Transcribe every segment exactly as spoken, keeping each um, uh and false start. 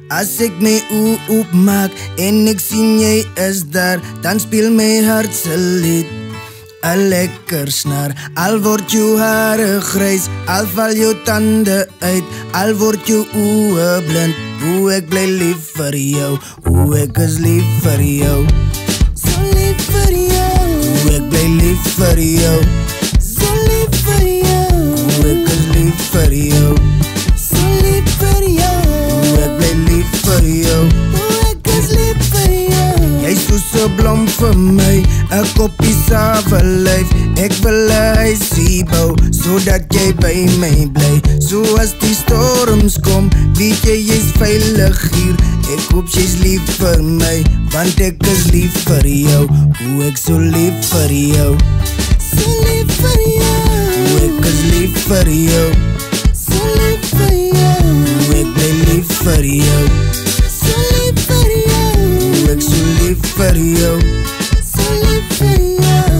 As ek my oë oopmaak en ek sien jy is daar, dan speel my hart se lied 'n lekker snaar. Al word jou hare grys, al val jou tande uit, al word jou oë blind, hoe ek bly lief vir jou, hoe ek is lief vir jou, so lief vir jou, hoe ek bly lief vir jou, so lief vir jou, hoe ek is lief vir jou, so lief vir jou, hoe ek bly lief vir jou, hoe ek is lief vir jou. Jy's soos 'n blom vir my, 'n koppie sawe lyf, ek wil 'n huisie bou, sodat jy by my bly. So as die storms kom, weet jy jy's veilig hier. Ek hoop jy's lief vir my, want ek is lief vir jou, hoe ek so lief vir jou, so lief vir jou, hoe ek is lief vir jou, so lief vir jou, hoe ek bly lief vir jou, so lief vir jou, hoe ek so lief vir jou, so lief vir jou.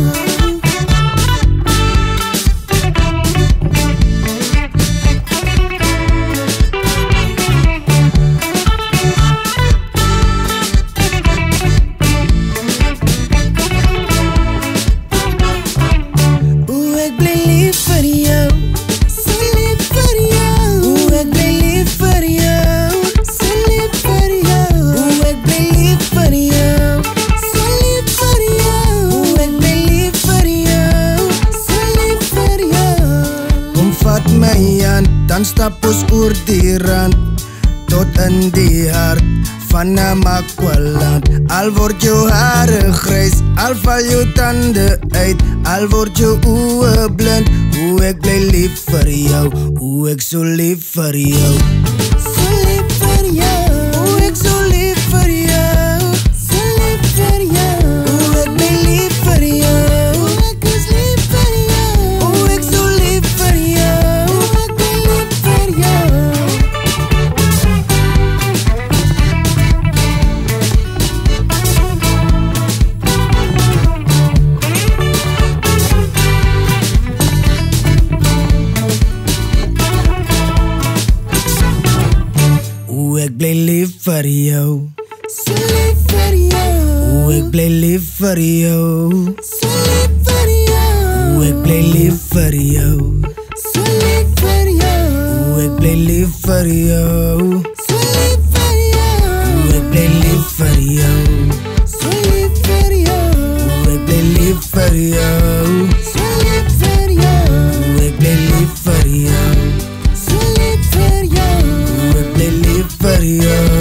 Dan stap ons oor die rand, tot in die hart van Namakwaland. Al word jou hare grys, al val jou tande uit, al word jou oë blind, hoe ek bly lief vir jou, hoe ek so lief vir jou, so lief vir jou, hoe ek so lief vir jou, so lief vir jou, hoe ek bly lief vir jou, hoe ek is lief vir jou, hoe ek so lief vir jou. Hoe ek bly lief vir jou, so lief vir jou, hoe ek bly lief vir jou, so lief vir jou, hoe ek bly lief vir jou, so lief vir jou, hoe ek bly lief vir jou, so lief vir jou, hoe ek bly lief vir jou, so lief vir jou, hoe ek bly lief vir jou, so lief vir jou, hoe ek bly lief vir jou, so lief vir jou, hoe ek bly lief vir jou.